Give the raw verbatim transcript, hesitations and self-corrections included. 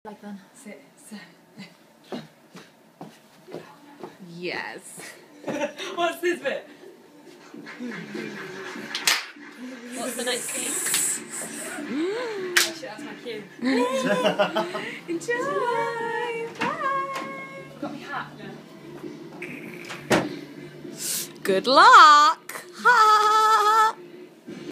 Like then. Sit, sit. Yes. What's this bit? What's the next thing? Oh shit, that's my cue. Enjoy. Bye. I've got my hat. Yeah. Good luck. Ha.